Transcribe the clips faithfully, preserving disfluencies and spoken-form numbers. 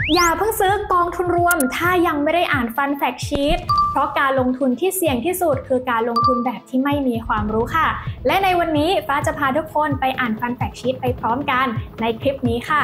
อย่าเพิ่งซื้อกองทุนรวมถ้ายังไม่ได้อ่านฟันแฟกชีทเพราะการลงทุนที่เสี่ยงที่สุดคือการลงทุนแบบที่ไม่มีความรู้ค่ะและในวันนี้ฟ้าจะพาทุกคนไปอ่านฟันแฟกชีทไปพร้อมกันในคลิปนี้ค่ะ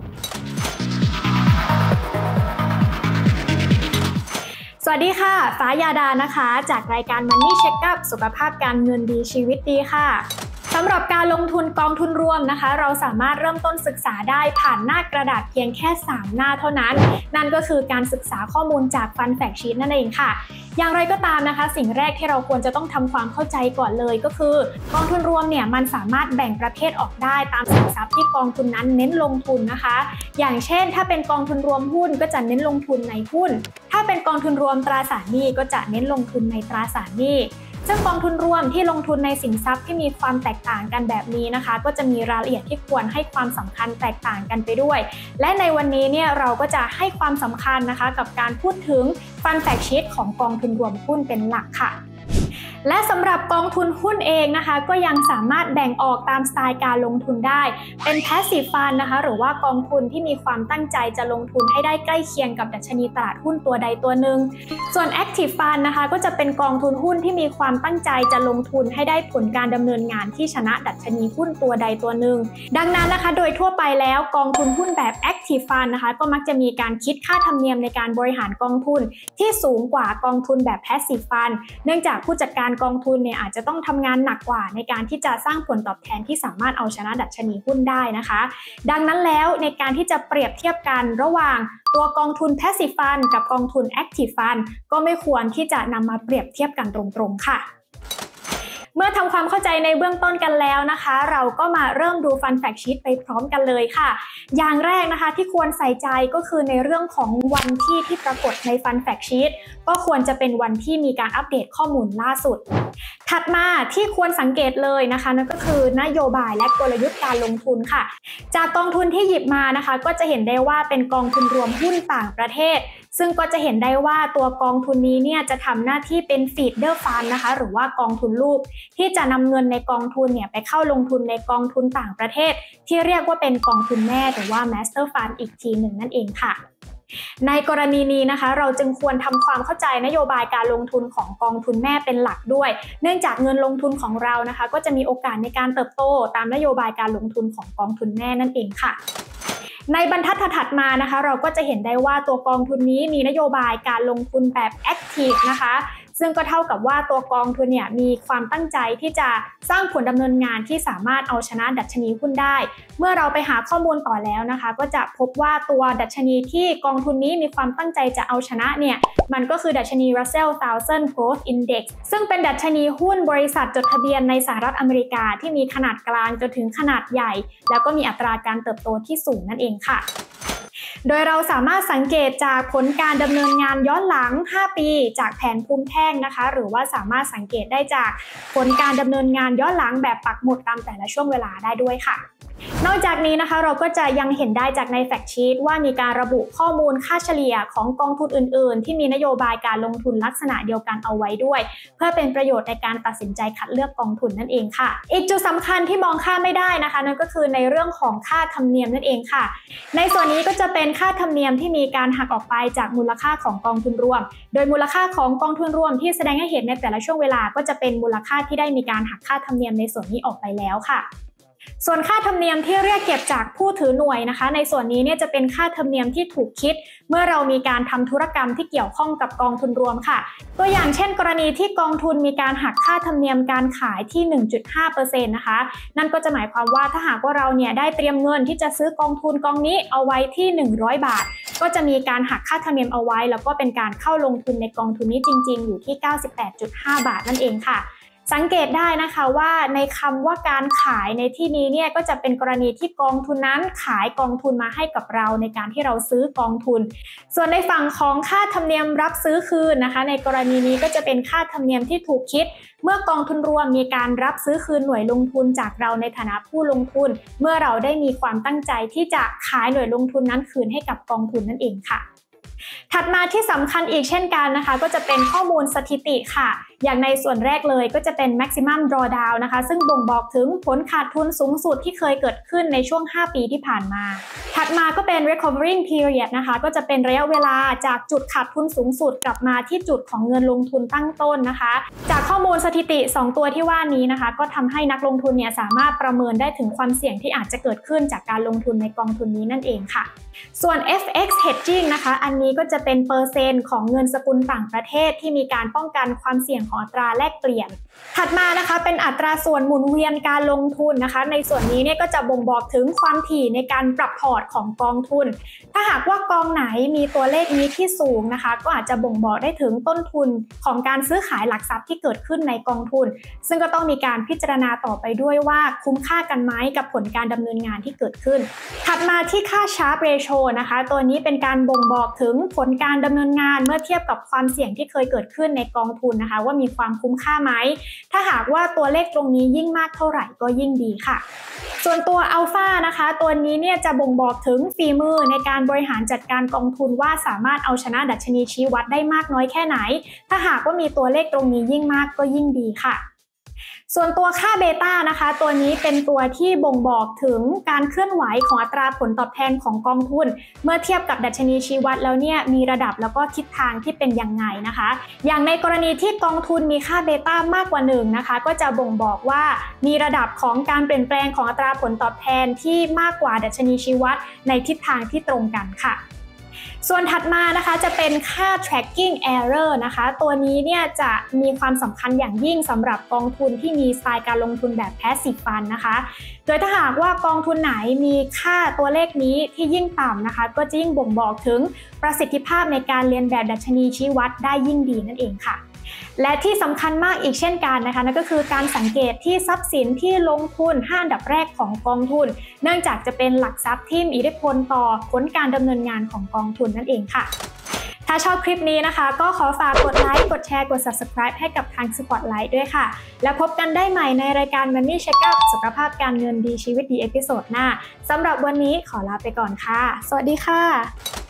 สวัสดีค่ะฟ้ายาดานะคะจากรายการ Money Checkup สุขภาพการเงินดีชีวิตดีค่ะสำหรับการลงทุนกองทุนรวมนะคะเราสามารถเริ่มต้นศึกษาได้ผ่านหน้ากระดาษเพียงแค่สามหน้าเท่านั้นนั่นก็คือการศึกษาข้อมูลจากฟันแฟกชีทนั่นเองค่ะอย่างไรก็ตามนะคะสิ่งแรกที่เราควรจะต้องทำความเข้าใจก่อนเลยก็คือกองทุนรวมเนี่ยมันสามารถแบ่งประเภทออกได้ตามสินทรัพย์ที่กองทุนนั้นเน้นลงทุนนะคะอย่างเช่นถ้าเป็นกองทุนรวมหุ้นก็จะเน้นลงทุนในหุ้นถ้าเป็นกองทุนรวมตราสารหนี้ก็จะเน้นลงทุนในตราสารหนี้ซึ่งกองทุนรวมที่ลงทุนในสินทรัพย์ที่มีความแตกต่างกันแบบนี้นะคะก็จะมีรายละเอียดที่ควรให้ความสำคัญแตกต่างกันไปด้วยและในวันนี้เนี่ยเราก็จะให้ความสำคัญนะคะกับการพูดถึงฟันแฟกชีทของกองทุนรวมหุ้นเป็นหลักค่ะและสำหรับกองทุนหุ้นเองนะคะก็ยังสามารถแบ่งออกตามสไตล์การลงทุนได้เป็น Passive Fund นะคะหรือว่ากองทุนที่มีความตั้งใจจะลงทุนให้ได้ใกล้เคียงกับดัชนีตลาดหุ้นตัวใดตัวหนึ่งส่วน Active Fund นะคะก็จะเป็นกองทุนหุ้นที่มีความตั้งใจจะลงทุนให้ได้ผลการดำเนินงานที่ชนะดัชนีหุ้นตัวใดตัวหนึ่งดังนั้นนะคะโดยทั่วไปแล้วกองทุนหุ้นแบบ Active Fund นะคะก็มักจะมีการคิดค่าธรรมเนียมในการบริหารกองทุนที่สูงกว่ากองทุนแบบ Passive Fund เนื่องจากผู้จัดการกองทุนเนี่ยอาจจะต้องทำงานหนักกว่าในการที่จะสร้างผลตอบแทนที่สามารถเอาชนะดัชนีหุ้นได้นะคะดังนั้นแล้วในการที่จะเปรียบเทียบกันระหว่างตัวกองทุน Passive Fund กับกองทุน Active Fund ก็ไม่ควรที่จะนำมาเปรียบเทียบกันตรงๆค่ะเมื่อทำความเข้าใจในเบื้องต้นกันแล้วนะคะเราก็มาเริ่มดูฟันแฟกชีทไปพร้อมกันเลยค่ะอย่างแรกนะคะที่ควรใส่ใจก็คือในเรื่องของวันที่ที่ปรากฏในฟันแฟกชีทก็ควรจะเป็นวันที่มีการอัปเดตข้อมูลล่าสุดถัดมาที่ควรสังเกตเลยนะคะนั่นก็คือนโยบายและกลยุทธ์การลงทุนค่ะจากกองทุนที่หยิบมานะคะก็จะเห็นได้ว่าเป็นกองทุนรวมหุ้นต่างประเทศซึ่งก็จะเห็นได้ว่าตัวกองทุนนี้เนี่ยจะทำหน้าที่เป็นฟีดเดอร์ฟันนะคะหรือว่ากองทุนลูกที่จะนำเงินในกองทุนเนี่ยไปเข้าลงทุนในกองทุนต่างประเทศที่เรียกว่าเป็นกองทุนแม่หรือว่า Master Fund อีกทีหนึ่งนั่นเองค่ะในกรณีนี้นะคะเราจึงควรทำความเข้าใจนโยบายการลงทุนของกองทุนแม่เป็นหลักด้วยเนื่องจากเงินลงทุนของเรานะคะก็จะมีโอกาสในการเติบโตตามนโยบายการลงทุนของกองทุนแม่นั่นเองค่ะในบรรทัดถัดมานะคะเราก็จะเห็นได้ว่าตัวกองทุนนี้มีนโยบายการลงทุนแบบ Active นะคะซึ่งก็เท่ากับว่าตัวกองทุนเนี่ยมีความตั้งใจที่จะสร้างผลดำเนินงานที่สามารถเอาชนะดัชนีหุ้นได้เมื่อเราไปหาข้อมูลต่อแล้วนะคะก็จะพบว่าตัวดัชนีที่กองทุนนี้มีความตั้งใจจะเอาชนะเนี่ยมันก็คือดัชนี Russell หนึ่งพัน Growth Index ซึ่งเป็นดัชนีหุ้นบริษัทจดทะเบียนในสหรัฐอเมริกาที่มีขนาดกลางจนถึงขนาดใหญ่แล้วก็มีอัตราการเติบโตที่สูงนั่นเองค่ะโดยเราสามารถสังเกตจากผลการดำเนินงานย้อนหลังห้าปีจากแผนภูมิแท่งนะคะหรือว่าสามารถสังเกตได้จากผลการดำเนินงานย้อนหลังแบบปักหมุดตามแต่ละช่วงเวลาได้ด้วยค่ะนอกจากนี้นะคะเราก็จะยังเห็นได้จากในแฟกชีทว่ามีการระบุข้อมูลค่าเฉลี่ยของกองทุนอื่นๆที่มีนโยบายการลงทุนลักษณะเดียวกันเอาไว้ด้วยเพื่อเป็นประโยชน์ในการตัดสินใจคัดเลือกกองทุนนั่นเองค่ะอีกจุดสำคัญที่มองข้ามไม่ได้นะคะนั่นก็คือในเรื่องของค่าธรรมเนียมนั่นเองค่ะในส่วนนี้ก็จะเป็นค่าธรรมเนียมที่มีการหักออกไปจากมูลค่าของกองทุนรวมโดยมูลค่าของกองทุนรวมที่แสดงให้เห็นในแต่ละช่วงเวลาก็จะเป็นมูลค่าที่ได้มีการหักค่าธรรมเนียมในส่วนนี้ออกไปแล้วค่ะส่วนค่าธรรมเนียมที่เรียกเก็บจากผู้ถือหน่วยนะคะในส่วนนี้เนี่ยจะเป็นค่าธรรมเนียมที่ถูกคิดเมื่อเรามีการทำธุรกรรมที่เกี่ยวข้องกับกองทุนรวมค่ะตัวอย่างเช่นกรณีที่กองทุนมีการหักค่าธรรมเนียมการขายที่ หนึ่งจุดห้าเปอร์เซ็นต์ นะคะนั่นก็จะหมายความว่าถ้าหากว่าเราเนี่ยได้เตรียมเงินที่จะซื้อกองทุนกองนี้เอาไว้ที่หนึ่งร้อยบาทก็จะมีการหักค่าธรรมเนียมเอาไว้แล้วก็เป็นการเข้าลงทุนในกองทุนนี้จริงๆอยู่ที่ เก้าสิบแปดจุดห้า บาทนั่นเองค่ะสังเกตได้นะคะว่าในคำว่าการขายในที่นี้เนี่ยก็จะเป็นกรณีที่กองทุนนั้นขายกองทุนมาให้กับเราในการที่เราซื้อกองทุนส่วนในฝั่งของค่าธรรมเนียมรับซื้อคืนนะคะในกรณีนี้ก็จะเป็นค่าธรรมเนียมที่ถูกคิดเมื่อกองทุนรวมมีการรับซื้อคืนหน่วยลงทุนจากเราในฐานะผู้ลงทุนเมื่อเราได้มีความตั้งใจที่จะขายหน่วยลงทุนนั้นคืนให้กับกองทุนนั่นเองค่ะถัดมาที่สำคัญอีกเช่นกันนะคะก็จะเป็นข้อมูลสถิติค่ะอย่างในส่วนแรกเลยก็จะเป็น maximum drawdown นะคะซึ่งบ่งบอกถึงผลขาดทุนสูงสุดที่เคยเกิดขึ้นในช่วงห้าปีที่ผ่านมาถัดมาก็เป็น recovering period นะคะก็จะเป็นระยะเวลาจากจุดขาดทุนสูงสุดกลับมาที่จุดของเงินลงทุนตั้งต้นนะคะจากข้อมูลสถิติสองตัวที่ว่านี้นะคะก็ทำให้นักลงทุนเนี่ยสามารถประเมินได้ถึงความเสี่ยงที่อาจจะเกิดขึ้นจากการลงทุนในกองทุนนี้นั่นเองค่ะส่วน เอฟ เอ็กซ์ hedging นะคะอันนี้ก็จะเป็นเปอร์เซ็นต์ของเงินสกุลต่างประเทศที่มีการป้องกันความเสี่ยงของอัตราแลกเปลี่ยนถัดมานะคะเป็นอัตราส่วนหมุนเวียนการลงทุนนะคะในส่วนนี้เนี่ยก็จะบ่งบอกถึงความถี่ในการปรับพอร์ตของกองทุนถ้าหากว่ากองไหนมีตัวเลขนี้ที่สูงนะคะก็อาจจะบ่งบอกได้ถึงต้นทุนของการซื้อขายหลักทรัพย์ที่เกิดขึ้นในกองทุนซึ่งก็ต้องมีการพิจารณาต่อไปด้วยว่าคุ้มค่ากันไหมกับผลการดำเนินงานที่เกิดขึ้นถัดมาที่ค่า Sharpe Ratio นะคะตัวนี้เป็นการบ่งบอกถึงผลการดำเนินงานเมื่อเทียบกับความเสี่ยงที่เคยเกิดขึ้นในกองทุนนะคะว่ามีความคุ้มค่าไหมถ้าหากว่าตัวเลขตรงนี้ยิ่งมากเท่าไหร่ก็ยิ่งดีค่ะส่วนตัวอัลฟานะคะตัวนี้เนี่ยจะบ่งบอกถึงฝีมือในการบริหารจัดการกองทุนว่าสามารถเอาชนะดัชนีชี้วัดได้มากน้อยแค่ไหนถ้าหากว่ามีตัวเลขตรงนี้ยิ่งมากก็ยิ่งดีค่ะส่วนตัวค่าเบต้านะคะตัวนี้เป็นตัวที่บ่งบอกถึงการเคลื่อนไหวของอัตราผลตอบแทนของกองทุนเมื่อเทียบกับดัชนีชี้วัดแล้วเนี่ยมีระดับแล้วก็ทิศทางที่เป็นยังไงนะคะอย่างในกรณีที่กองทุนมีค่าเบต้ามากกว่าหนึ่งนะคะก็จะบ่งบอกว่ามีระดับของการเปลี่ยนแปลงของอัตราผลตอบแทนที่มากกว่าดัชนีชี้วัดในทิศทางที่ตรงกันค่ะส่วนถัดมานะคะจะเป็นค่า tracking error นะคะตัวนี้เนี่ยจะมีความสำคัญอย่างยิ่งสำหรับกองทุนที่มีสไตล์การลงทุนแบบ passive fund นะคะโดยถ้าหากว่ากองทุนไหนมีค่าตัวเลขนี้ที่ยิ่งต่ำนะคะก็จะยิ่งบ่งบอกถึงประสิทธิภาพในการเรียนแบบดัชนีชี้วัดได้ยิ่งดีนั่นเองค่ะและที่สำคัญมากอีกเช่นกันนะคะนั่นก็คือการสังเกตที่ทรัพย์สินที่ลงทุนห้าอันดับแรกของกองทุนเนื่องจากจะเป็นหลักทรัพย์ที่มีอิทธิพลต่อผลการดำเนินงานของกองทุนนั่นเองค่ะถ้าชอบคลิปนี้นะคะก็ขอฝากกดไลค์กดแชร์กด Subscribe ให้กับทาง Spotlight ด้วยค่ะแล้วพบกันได้ใหม่ในรายการ Money Checkup สุขภาพการเงินดีชีวิตดีเอพิโซดหน้าสำหรับวันนี้ขอลาไปก่อนค่ะสวัสดีค่ะ